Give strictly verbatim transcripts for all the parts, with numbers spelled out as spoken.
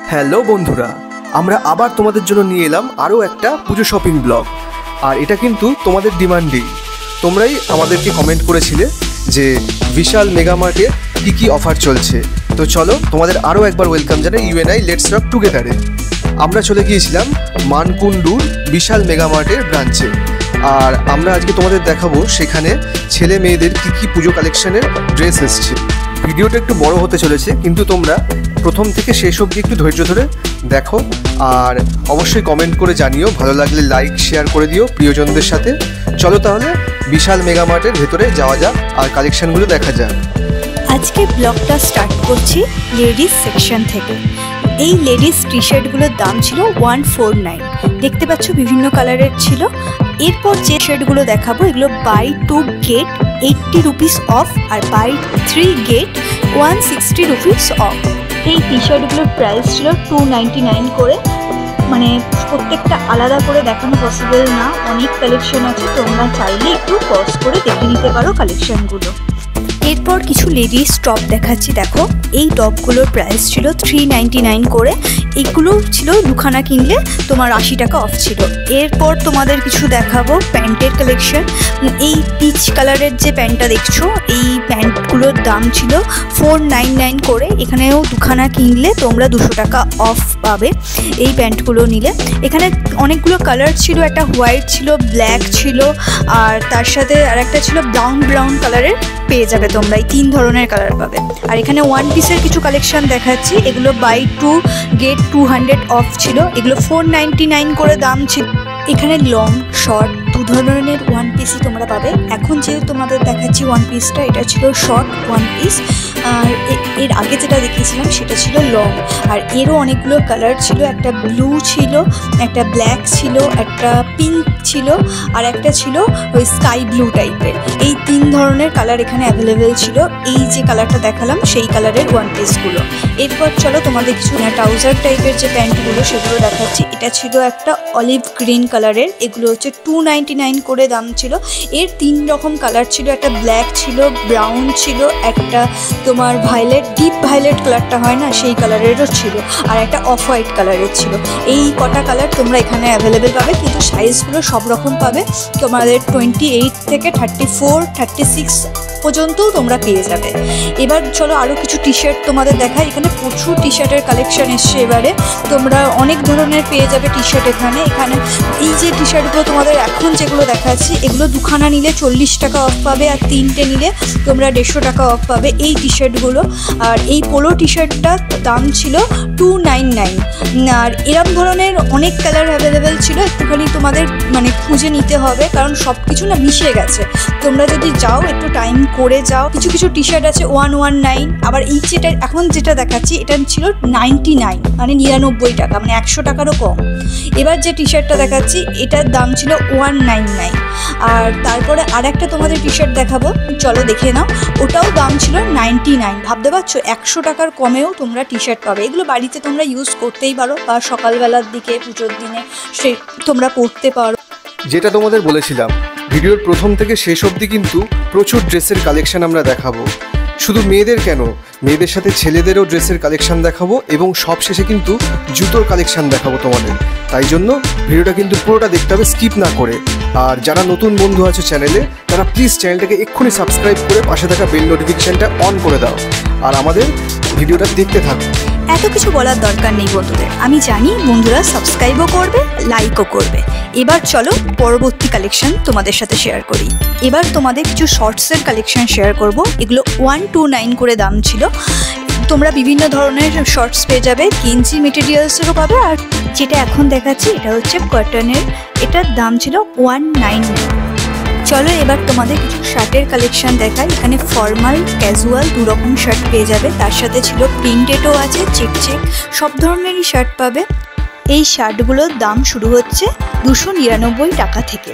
Hello বন্ধুরা, আমরা আবার তোমাদের জন্য নিয়ে এলাম আরও একটা পুজো শপিং ব্লগ। আর এটা কিন্তু তোমাদের ডিমান্ডেই, তোমরাই আমাদেরকে কমেন্ট করেছিলে যে বিশাল মেগামার্টে কী কী অফার চলছে। তো চলো তোমাদের আরও একবার ওয়েলকাম জানাই ইউএনআই লেটস রক টুগেদারে। আমরা চলে গিয়েছিলাম মানকুণ্ডুর বিশাল মেগামার্টের ব্রাঞ্চে, আর আমরা আজকে তোমাদের দেখাবো সেখানে ছেলে মেয়েদের কী কী পুজো কালেকশনের ড্রেস এসছে। ভিডিওটা একটু বড় হতে চলেছে, কিন্তু তোমরা প্রথম থেকে শেষ অবধি একটু ধৈর্য ধরে দেখো, আর অবশ্যই কমেন্ট করে জানিও, ভালো লাগলে লাইক শেয়ার করে দিও প্রিয়জনদের সাথে। চলো তাহলে বিশাল মেগামার্টের ভেতরে যাওয়া যাক আর কালেকশনগুলো দেখা যাক। আজকে ব্লগটা স্টার্ট করছি লেডিস সেকশন থেকে। এই লেডিস টি শার্টগুলোর দাম ছিল ওয়ান ফোর নাইন। দেখতে পাচ্ছ বিভিন্ন কালারের ছিল। এরপর যে শার্টগুলো দেখাবো এগুলো buy two get eighty rupees off, আর buy three get one sixty rupees off. এই টি শার্টগুলোর প্রাইস ছিল টু নাইনটি নাইন করে। মানে প্রত্যেকটা আলাদা করে দেখানো পসিবল না, অনেক কালেকশন আছে, তোমরা চাইলে একটু পজ করে দেখে নিতে পারো কালেকশনগুলো। এরপর কিছু লেডিস টপ দেখাচ্ছি। দেখো এই টপগুলোর প্রাইস ছিল থ্রি নাইনটি নাইন করে। এইগুলো ছিল দুখানা কিনলে তোমার আশি টাকা অফ ছিল। এরপর তোমাদের কিছু দেখাবো প্যান্টের কালেকশন। এই পিচ কালারের যে প্যান্টটা দেখছো, এই প্যান্টগুলোর দাম ছিল ফোর নাইন নাইন করে। এখানেও দুখানা কিনলে তোমরা দুশো টাকা অফ পাবে এই প্যান্টগুলো নিলে। এখানে অনেকগুলো কালার ছিল, একটা হোয়াইট ছিল, ব্ল্যাক ছিল, আর তার সাথে আর একটা ছিল ব্রাউন ব্রাউন কালারের। পেয়ে যাবে তোমরা এই তিন ধরনের কালার পাবে। আর এখানে ওয়ান পিসের কিছু কালেকশন দেখাচ্ছি। এগুলো buy two get two hundred off ছিল। এগুলো ফোর নাইনটি নাইন করে দাম ছিল। এখানে লং শর্ট দু ধরনের ওয়ান পিসই তোমরা পাবে। এখন যে তোমাদের দেখাচ্ছি ওয়ান পিসটা, এটা ছিল শর্ট ওয়ান পিস, আর এর আগে যেটা দেখিয়েছিলাম সেটা ছিল লং। আর এরও অনেকগুলো কালার ছিল, একটা ব্লু ছিল, একটা ব্ল্যাক ছিল, একটা পিঙ্ক ছিল, আর একটা ছিল ওই স্কাই ব্লু টাইপের। এই তিন ধরনের কালার এখানে অ্যাভেলেবেল ছিল। এই যে কালারটা দেখালাম সেই কালারের ওয়ান পিসগুলো। এরপর চলো তোমাদের কিছু না ট্রাউজার টাইপের যে প্যান্টগুলো সেগুলো দেখাচ্ছি। এটা ছিল একটা অলিভ গ্রিন কালারের। এগুলো হচ্ছে টু নাইনটি নাইন করে দাম ছিল। এর তিন রকম কালার ছিল, একটা ব্ল্যাক ছিল, ব্রাউন ছিল, একটা তোমার ভায়োলেট ডিপ ভায়োলেট কালারটা হয় না সেই কালারেরও ছিল, আর একটা অফ হোয়াইট কালারের ছিল। এই কটা কালার তোমরা এখানে অ্যাভেলেবেল পাবে, কিন্তু সাইজগুলো সব রকম পাবে। তোমাদের টোয়েন্টি এইট থেকে থার্টি ফোর থার্টি সিক্স পর্যন্তও তোমরা পেয়ে যাবে। এবার চলো আরও কিছু টি শার্ট তোমাদের দেখাই। এখানে প্রচুর টি শার্টের কালেকশন এসছে এবারে। তোমরা অনেক ধরনের পেয়ে যাবে টি শার্ট এখানে। এখানে এই যে টি শার্টগুলো তোমাদের এখন যেগুলো দেখাচ্ছি, এগুলো দুখানা নিলে চল্লিশ টাকা অফ পাবে, আর তিনটে নিলে তোমরা দেড়শো টাকা অফ পাবে এই টি শার্টগুলো। আর এই পোলো টি শার্টটার দাম ছিল টু নাইন নাইন। আর এরম ধরনের অনেক কালার অ্যাভেলেবেল ছিল। একটুখানি তোমাদের মানে খুঁজে নিতে হবে, কারণ সব কিছু না মিশে গেছে। তোমরা যদি যাও একটু টাইম করে যাও। কিছু কিছু টি শার্ট আছে ওয়ান ওয়ান নাইন, আবার এই যেটা এখন যেটা দেখাচ্ছি এটা ছিল নাইনটি নাইন, মানে নিরানব্বই টাকা, মানে একশো টাকারও কম। এবার যে টি শার্টটা দেখাচ্ছি এটার দাম ছিল ওয়ান নাইন নাইন। আর তারপরে আর একটা তোমাদের টি শার্ট দেখাবো, চলো দেখে নাও। ওটাও দাম ছিল নাইনটি নাইন। ভাবতে পারছো একশো টাকার কমেও তোমরা টি শার্ট পাবে। এগুলো বাড়িতে তোমরা ইউজ করতেই পারো, বা সকালবেলার দিকে পুজোর দিনে সে তোমরা পরতে পারো। যেটা তোমাদের বলেছিলাম, ভিডিওর প্রথম থেকে শেষ অবধি কিন্তু প্রচুর ড্রেসের কালেকশন আমরা দেখাবো। শুধু মেয়েদের কেন, মেয়েদের সাথে ছেলেদেরও ড্রেসের কালেকশন দেখাবো, এবং সব শেষে কিন্তু জুতোর কালেকশন দেখাবো তোমাদের। তাই জন্য ভিডিওটা কিন্তু পুরোটা দেখতে হবে, স্কিপ না করে। আর যারা নতুন বন্ধু আছে চ্যানেলে, তারা প্লিজ চ্যানেলটাকে এক্ষুনি সাবস্ক্রাইব করে পাশে থাকা বেল নোটিফিকেশানটা অন করে দাও, আর আমাদের ভিডিওটা দেখতে থাকো। এত কিছু বলার দরকার নেই বন্ধুদের, আমি জানি বন্ধুরা সাবস্ক্রাইবও করবে, লাইকও করবে। এবার চলো পরবর্তী কালেকশন তোমাদের সাথে শেয়ার করি। এবার তোমাদের কিছু শর্টসের কালেকশন শেয়ার করব। এগুলো ওয়ান টু নাইন করে দাম ছিল। তোমরা বিভিন্ন ধরনের শর্টস পেয়ে যাবে, গেঞ্জি মেটেরিয়ালসেরও পাবে। আর যেটা এখন দেখাচ্ছি এটা হচ্ছে কটনের, এটার দাম ছিল ওয়ান নাইন নাইন। চলো এবার তোমাদের কিছু শার্টের কালেকশন দেখাই। এখানে ফর্মাল ক্যাজুয়াল দু রকম শার্ট পেয়ে যাবে, তার সাথে ছিল প্রিন্টেডও আছে, চেক চেক সব ধরনেরই শার্ট পাবে। এই শার্টগুলোর দাম শুরু হচ্ছে দুশো নিরানব্বই টাকা থেকে।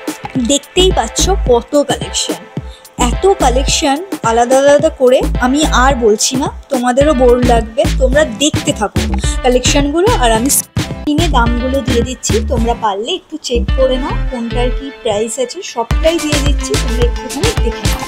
দেখতেই পাচ্ছ কত কালেকশন, এত কালেকশন আলাদা আলাদা করে আমি আর বলছি না, তোমাদেরও বোর লাগবে। তোমরা দেখতে থাকো কালেকশনগুলো, আর আমি স্ক্রিনে দামগুলো দিয়ে দিচ্ছি। তোমরা পারলে একটু চেক করে নাও কোনটার কি প্রাইস আছে, সবটাই দিয়ে দিচ্ছি, তোমরা একটুখানি দেখে নাও।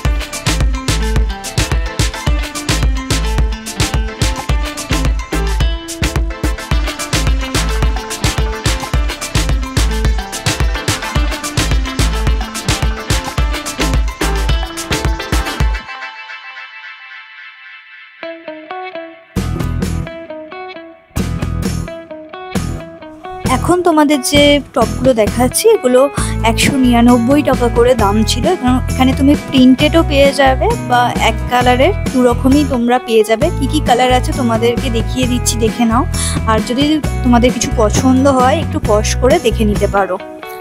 এখন তোমাদের যে টপগুলো দেখাচ্ছি এগুলো একশো নিরানব্বই টাকা করে দাম ছিল। এখানে তুমি প্রিন্টেডও পেয়ে যাবে বা এক কালারের দু রকমই তোমরা পেয়ে যাবে। কি কি কালার আছে তোমাদেরকে দেখিয়ে দিচ্ছি, দেখে নাও। আর যদি তোমাদের কিছু পছন্দ হয় একটু পজ করে দেখে নিতে পারো।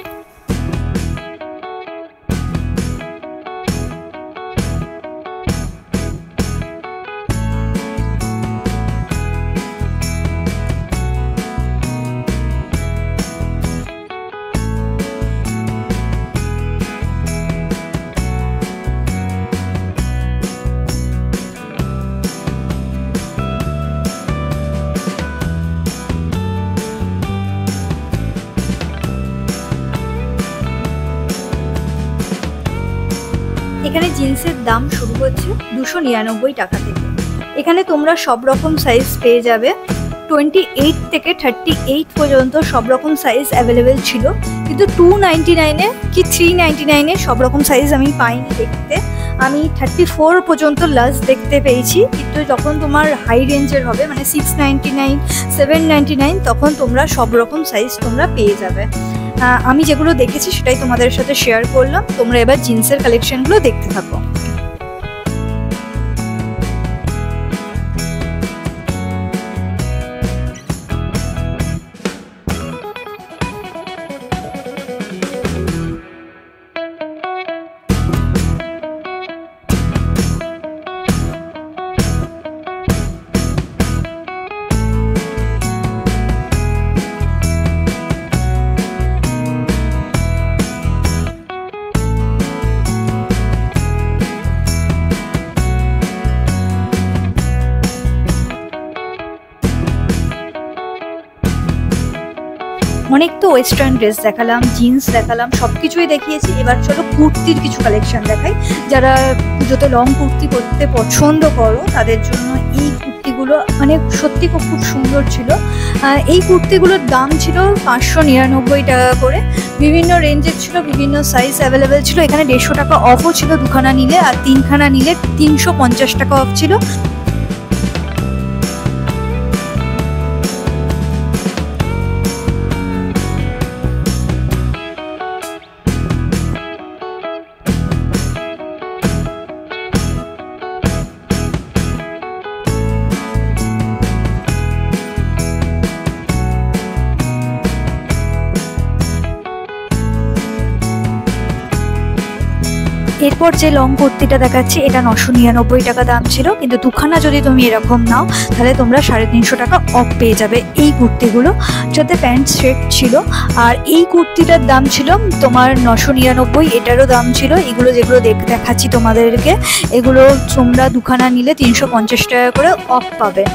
এখানে জিন্সের দাম শুরু হচ্ছে দুশো নিরানব্বই টাকা থেকে। এখানে তোমরা সব রকম সাইজ পেয়ে যাবে। টোয়েন্টি এইট থেকে থার্টি এইট পর্যন্ত সব রকম সাইজ অ্যাভেলেবেল ছিল, কিন্তু টু নাইনটি নাইনে কি থ্রি নাইনটি নাইনে সব রকম সাইজ আমি পাইনি দেখতে। আমি থার্টি ফোর পর্যন্ত লাস্ট দেখতে পেয়েছি, কিন্তু যখন তোমার হাই রেঞ্জের হবে মানে six ninety nine seven ninety nine তখন তোমরা সব রকম সাইজ তোমরা পেয়ে যাবে। আমি যেগুলো দেখেছি সেটাই তোমাদের সাথে শেয়ার করলাম। তোমরা এবার জিন্সের কালেকশনগুলো দেখতে থাকো। অনেক তো ওয়েস্টার্ন ড্রেস দেখালাম, জিন্স দেখালাম, সব কিছুই দেখিয়েছি। এবার চলো কুর্তির কিছু কালেকশন দেখাই। যারা পুজোতে লং কুর্তি পরতে পছন্দ করো তাদের জন্য এই কুর্তিগুলো মানে সত্যি খুব খুব সুন্দর ছিল। এই কুর্তিগুলোর দাম ছিল পাঁচশো নিরানব্বই টাকা করে। বিভিন্ন রেঞ্জের ছিল, বিভিন্ন সাইজ অ্যাভেলেবেল ছিল। এখানে দেড়শো টাকা অফও ছিল দুখানা নিলে, আর তিনখানা নিলে তিনশো পঞ্চাশ টাকা অফ ছিল। এরপর যে লং কুর্তিটা দেখাচ্ছি এটা নশো নিরানব্বই টাকা দাম ছিল, কিন্তু দুখানা যদি তুমি এরকম নাও তাহলে তোমরা সাড়ে তিনশো টাকা অফ পেয়ে যাবে এই কুর্তিগুলো, যাতে প্যান্ট সেট ছিল। আর এই কুর্তিটার দাম ছিল তোমার নশো নিরানব্বই, এটারও দাম ছিল। এগুলো যেগুলো দেখাচ্ছি তোমাদেরকে এগুলো তোমরা দুখানা নিলে তিনশো পঞ্চাশ টাকা করে অফ পাবে।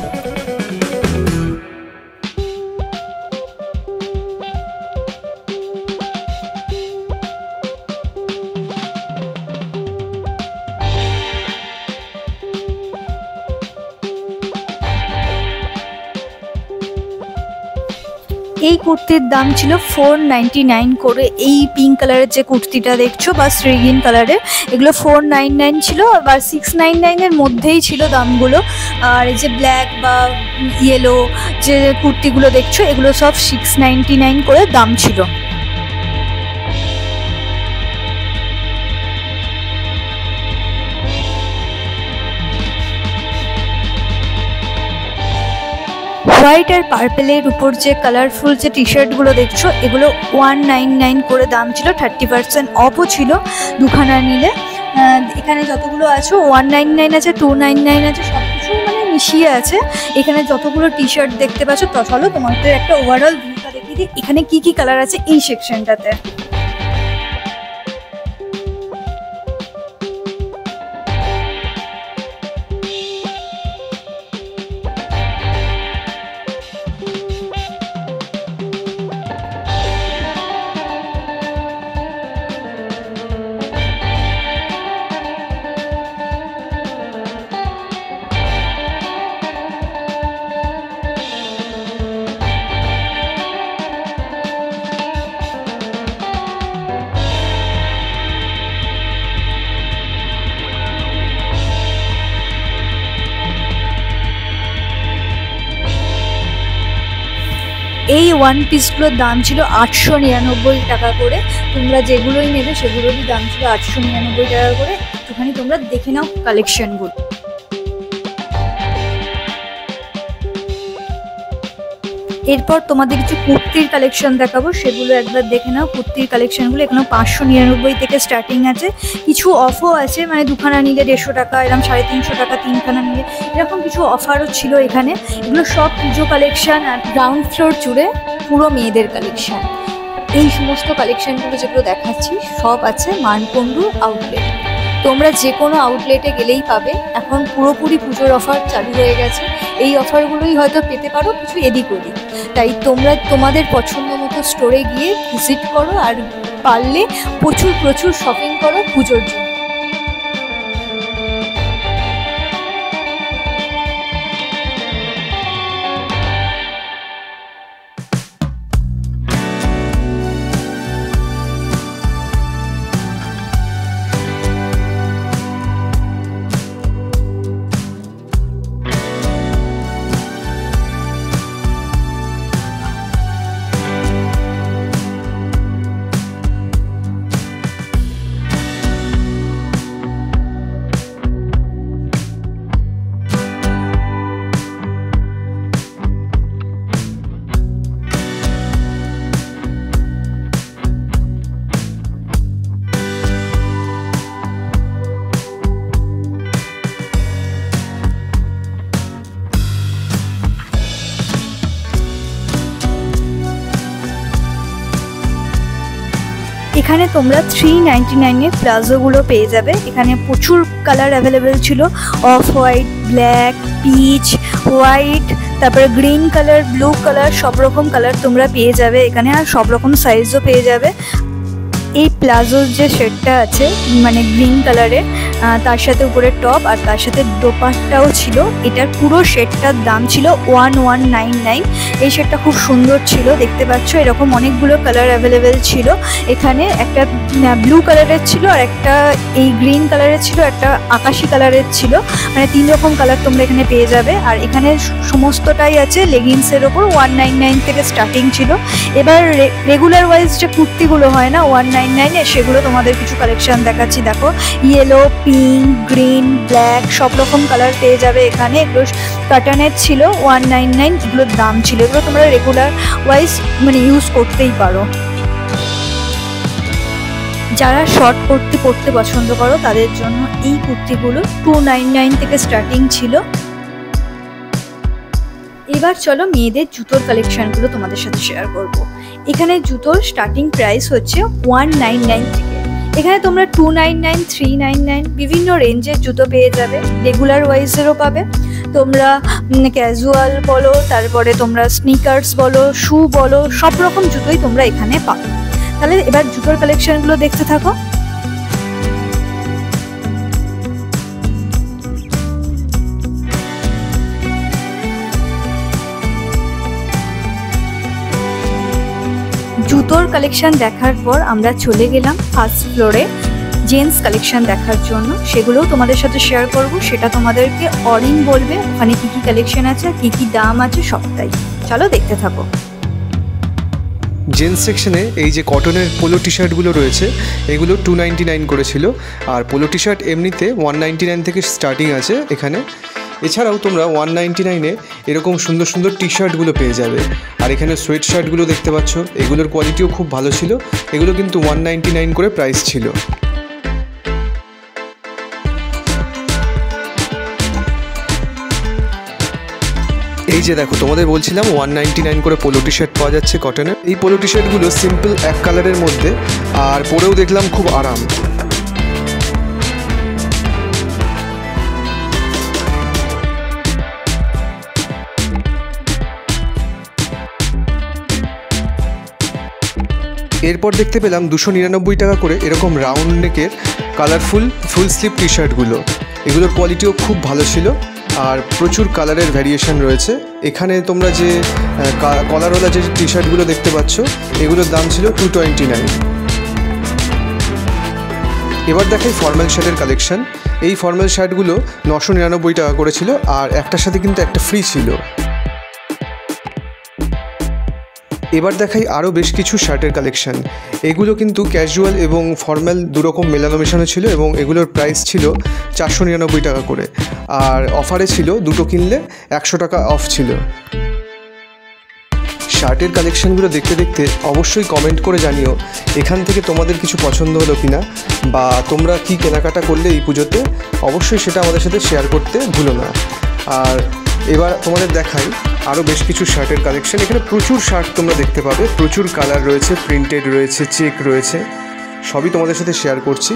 এই কুর্তির দাম ছিল ফোর নাইনটি নাইন করে। এই পিঙ্ক কালারের যে কুর্তিটা দেখছো বা শ্রী গ্রিন কালারের, এগুলো ফোর নাইন নাইন ছিল, আবার সিক্স নাইন নাইনের মধ্যেই ছিল দামগুলো। আর এই যে ব্ল্যাক বা ইয়েলো যে কুর্তিগুলো দেখছো এগুলো সব সিক্স নাইনটি নাইন করে দাম ছিল। হোয়াইট আর পার্পেলের উপর যে কালারফুল যে টি শার্টগুলো দেখছো এগুলো ওয়ান নাইন নাইন করে দাম ছিল, থার্টি পার্সেন্ট অফও ছিল দুখানা নিলে। এখানে যতগুলো আছে ওয়ান নাইন নাইন আছে, টু নাইন নাইন আছে, সব কিছু মানে মিশিয়ে আছে। এখানে যতগুলো টি শার্ট দেখতে পাচ্ছ তো চলো তোমাদের একটা ওভারঅল ভিউটা দেখিয়ে দিই এখানে কি কি কালার আছে এই সেকশনটাতে। এই ওয়ান পিসগুলোর দাম ছিল আটশো নিরানব্বই টাকা করে। তোমরা যেগুলোই নেবে সেগুলোরই দাম ছিল আটশো নিরানব্বই টাকা করে। একটুখানি তোমরা দেখে নাও কালেকশনগুলো। এরপর তোমাদের কিছু কুর্তির কালেকশন দেখাবো, সেগুলো একবার দেখে নাও। কুর্তির কালেকশনগুলো এখানে পাঁচশো নিরানব্বই থেকে স্টার্টিং আছে, কিছু অফও আছে, মানে দুখানা নিলে দেড়শো টাকা, এরকম সাড়ে তিনশো টাকা তিনখানা নিলে এরকম কিছু অফারও ছিল এখানে। এগুলো সব পুজো কালেকশন আর গ্রাউন্ড ফ্লোর জুড়ে পুরো মেয়েদের কালেকশন। এই সমস্ত কালেকশনগুলো যেগুলো দেখাচ্ছি সব আছে মানকুণ্ডু আউটলেট। তোমরা যে কোনো আউটলেটে গেলেই পাবে। এখন পুরোপুরি পুজোর অফার চালু হয়ে গেছে, এই অফারগুলোই হয়তো পেতে পারো কিছু এদিক ওদিক। তাই তোমরা তোমাদের পছন্দ মতো স্টোরে গিয়ে ভিজিট করো আর পারলে প্রচুর প্রচুর শপিং করো পুজোর জন্য। এখানে তোমরা থ্রি নাইনটি নাইনের প্লাজোগুলো পেয়ে যাবে। এখানে প্রচুর কালার অ্যাভেলেবেল ছিল, off white, black, peach, white, তারপরে গ্রিন কালার, ব্লু কালার, সব রকম কালার তোমরা পেয়ে যাবে এখানে, আর সব রকম সাইজও পেয়ে যাবে। এই প্লাজোর যে শেডটা আছে মানে গ্রিন কালারের, তার সাথে উপরে টপ আর তার সাথে দোপাট্টাও ছিল। এটার পুরো শেডটার দাম ছিল ওয়ান ওয়ান নাইন নাইন। এই শেডটা খুব সুন্দর ছিল, দেখতে পাচ্ছ এরকম অনেকগুলো কালার অ্যাভেলেবেল ছিল এখানে। একটা ব্লু কালারের ছিল, আর একটা এই গ্রিন কালারের ছিল, একটা আকাশি কালারের ছিল, মানে তিন রকম কালার তোমরা এখানে পেয়ে যাবে। আর এখানে সমস্তটাই আছে লেগিংসের ওপর, ওয়ান নাইন নাইন থেকে স্টার্টিং ছিল। এবার রেগুলার ওয়াইজ যে কুর্তিগুলো হয় না ওয়ান নাইন নাইনে, সেগুলো তোমাদের কিছু কালেকশন দেখাচ্ছি। দেখো ইয়েলো, পিঙ্ক, গ্রিন, ব্ল্যাক সব রকম কালার পেয়ে যাবে এখানে। এগুলো কাটানের ছিল ওয়ান নাইন নাইন, এগুলোর দাম ছিল। এগুলো তোমরা রেগুলার ওয়াইজ মানে ইউজ করতেই পারো। যারা শর্ট কুর্তি পরতে পছন্দ করো তাদের জন্য এই কুর্তিগুলো টু নাইন নাইন থেকে স্টার্টিং ছিল। এবার চলো মেয়েদের জুতোর কালেকশনগুলো তোমাদের সাথে শেয়ার করব। এখানে জুতোর স্টার্টিং প্রাইস হচ্ছে ওয়ান নাইন নাইন থেকে। এখানে তোমরা two nine nine, three nine nine বিভিন্ন রেঞ্জের জুতো পেয়ে যাবে, রেগুলার ওয়াইজেরও পাবে। তোমরা ক্যাজুয়াল বলো, তারপরে তোমরা স্নিকার্স বলো, শু বলো, সব রকম জুতোই তোমরা এখানে পাবে। তাহলে এবার জুতোর কালেকশনগুলো দেখতে থাকো। জুতোর কালেকশন দেখার পর আমরা চলে গেলাম ফার্স্ট ফ্লোরে জেন্টস কালেকশন দেখার জন্য। সেগুলোও তোমাদের সাথে শেয়ার করব, সেটা তোমাদেরকে অরিন বলবে ওখানে কী কী কালেকশন আছে, কী কী দাম আছে সবটাই। চলো দেখতে থাকো। জেন্টস সেকশনে এই যে কটনের পোলো টি শার্টগুলো রয়েছে এগুলো টু নাইনটি নাইন করেছিল, আর পোলো টি শার্ট এমনিতে ওয়ান নাইনটি নাইন থেকে স্টার্টিং আছে এখানে। এছাড়াও তোমরা ওয়ান নাইনটি নাইনে এরকম সুন্দর সুন্দর টি শার্টগুলো পেয়ে যাবে। আর এখানে সোয়েট শার্টগুলো দেখতে পাচ্ছ, এগুলোর কোয়ালিটিও খুব ভালো ছিল। এগুলো কিন্তু ওয়ান নাইনটি নাইন করে প্রাইস ছিল। এই যে দেখো, তোমাদের বলছিলাম ওয়ান নাইনটি নাইন করে পোলো টি শার্ট পাওয়া যাচ্ছে কটনের। এই পোলো টি শার্টগুলো সিম্পল এক কালারের মধ্যে, আর পরেও দেখলাম খুব আরাম। এরপর দেখতে পেলাম দুশো নিরানব্বই টাকা করে এরকম রাউন্ড নেকের কালারফুল ফুল স্লিভ টি শার্টগুলো। এগুলোর কোয়ালিটিও খুব ভালো ছিল, আর প্রচুর কালারের ভ্যারিয়েশন রয়েছে। এখানে তোমরা যে কলারওয়ালা যে টি শার্টগুলো দেখতে পাচ্ছ এগুলোর দাম ছিল টু টোয়েন্টি নাইন। এবার দেখাই ফর্মাল শার্টের কালেকশন। এই ফর্মাল শার্টগুলো নশো নিরানব্বই টাকা করেছিল, আর একটার সাথে কিন্তু একটা ফ্রি ছিল। এবার দেখাই আরও বেশ কিছু শার্টের কালেকশান। এগুলো কিন্তু ক্যাজুয়াল এবং ফর্ম্যাল দুরকম মেলানো মেশানো ছিল এবং এগুলোর প্রাইস ছিল চারশো নিরানব্বই টাকা করে, আর অফারে ছিল দুটো কিনলে একশো টাকা অফ ছিল। শার্টের কালেকশানগুলো দেখতে দেখতে অবশ্যই কমেন্ট করে জানিও এখান থেকে তোমাদের কিছু পছন্দ হলো কিনা, বা তোমরা কি কেনাকাটা করলে এই পুজোতে, অবশ্যই সেটা আমাদের সাথে শেয়ার করতে ভুলো না। আর এবার তোমাদের দেখাই আরও বেশ কিছু শার্টের কালেকশান। এখানে প্রচুর শার্ট তোমরা দেখতে পাবে, প্রচুর কালার রয়েছে, প্রিন্টেড রয়েছে, চেক রয়েছে, সবই তোমাদের সাথে শেয়ার করছি।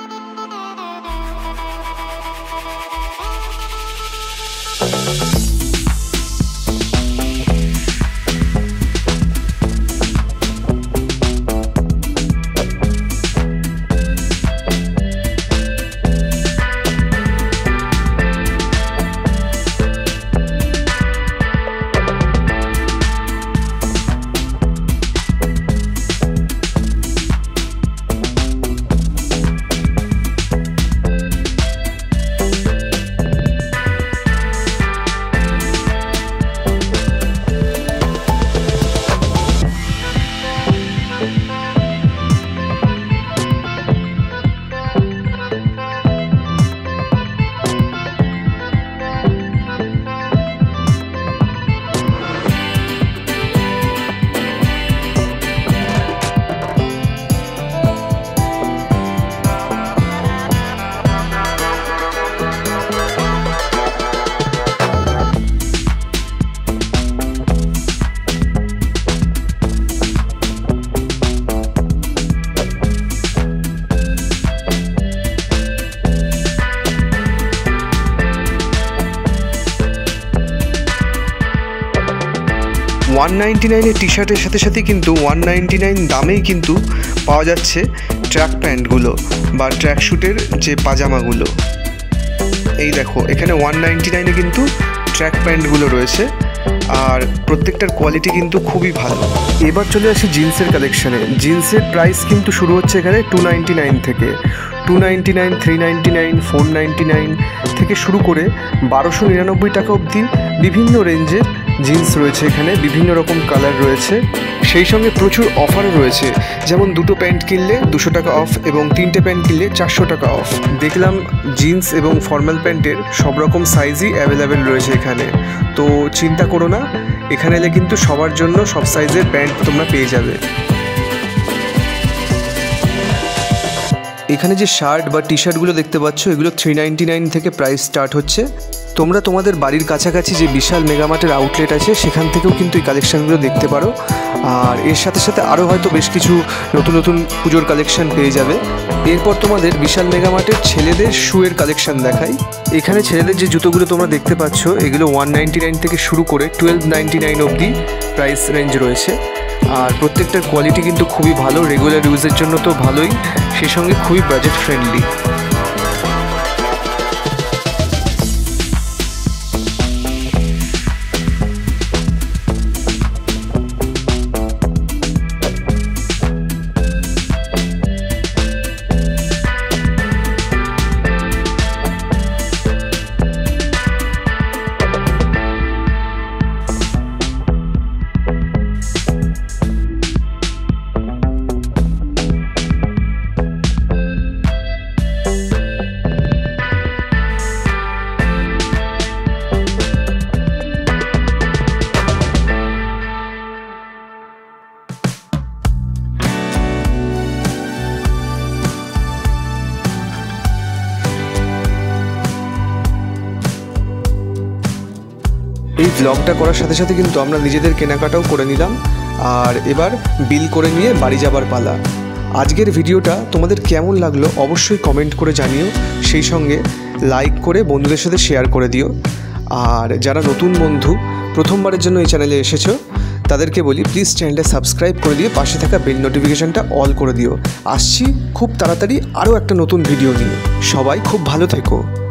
ওয়ান নাইনটি নাইনের টি শার্টের সাথে সাথে কিন্তু ওয়ান নাইনটি নাইন দামেই কিন্তু পাওয়া যাচ্ছে ট্র্যাক প্যান্টগুলো বা ট্র্যাক শ্যুটের যে পাজামাগুলো। এই দেখো এখানে ওয়ান নাইনটি নাইনে কিন্তু ট্র্যাক প্যান্টগুলো রয়েছে, আর প্রত্যেকটার কোয়ালিটি কিন্তু খুবই ভালো। এবার চলে আসি জিন্সের কালেকশানে। জিন্সের প্রাইস কিন্তু শুরু হচ্ছে এখানে টু নাইনটি নাইন থেকে, two ninety nine, three ninety nine, four ninety nine থেকে শুরু করে বারোশো নিরানব্বই টাকা অবধি বিভিন্ন রেঞ্জের জিন্স রয়েছে এখানে, বিভিন্ন রকম কালার রয়েছে, সেই সঙ্গে প্রচুর অফারও রয়েছে, যেমন দুটো প্যান্ট কিনলে দুশো টাকা অফ এবং তিনটে প্যান্ট কিনলে চারশো টাকা অফ। দেখলাম জিন্স এবং ফর্মাল প্যান্টের সব রকম সাইজই অ্যাভেলেবেল রয়েছে এখানে, তো চিন্তা করো না, এখানে এলে কিন্তু সবার জন্য সব সাইজের প্যান্ট তোমরা পেয়ে যাবে। এখানে যে শার্ট বা টি শার্টগুলো দেখতে পাচ্ছ এগুলো থ্রি নাইনটি নাইন থেকে প্রাইস স্টার্ট হচ্ছে। তোমরা তোমাদের বাড়ির কাছাকাছি যে বিশাল মেগামার্টের আউটলেট আছে সেখান থেকেও কিন্তু এই কালেকশানগুলো দেখতে পারো, আর এর সাথে সাথে আরও হয়তো বেশ কিছু নতুন নতুন পুজোর কালেকশান পেয়ে যাবে। এরপর তোমাদের বিশাল মেগামার্টের ছেলেদের শুয়ের কালেকশান দেখাই। এখানে ছেলেদের যে জুতোগুলো তোমরা দেখতে পাচ্ছ এগুলো ওয়ান নাইনটি নাইন থেকে শুরু করে টুয়েলভ নাইনটি নাইন অবধি প্রাইস রেঞ্জ রয়েছে, আর প্রত্যেকটার কোয়ালিটি কিন্তু খুবই ভালো, রেগুলার ইউজের জন্য তো ভালোই, সেই সঙ্গে খুবই বাজেট ফ্রেন্ডলি। এই ব্লগটা করার সাথে সাথে কিন্তু আমরা নিজেদের কেনাকাটাও করে নিলাম, আর এবার বিল করে নিয়ে বাড়ি যাবার পালা। আজকের ভিডিওটা তোমাদের কেমন লাগলো অবশ্যই কমেন্ট করে জানিও, সেই সঙ্গে লাইক করে বন্ধুদের সাথে শেয়ার করে দিও। আর যারা নতুন বন্ধু প্রথমবারের জন্য এই চ্যানেলে এসেছো তাদেরকে বলি প্লিজ চ্যানেলটা সাবস্ক্রাইব করে দিয়ে পাশে থাকা বেল নোটিফিকেশানটা অল করে দিও। আসছি খুব তাড়াতাড়ি আরও একটা নতুন ভিডিও নিয়ে। সবাই খুব ভালো থেকো।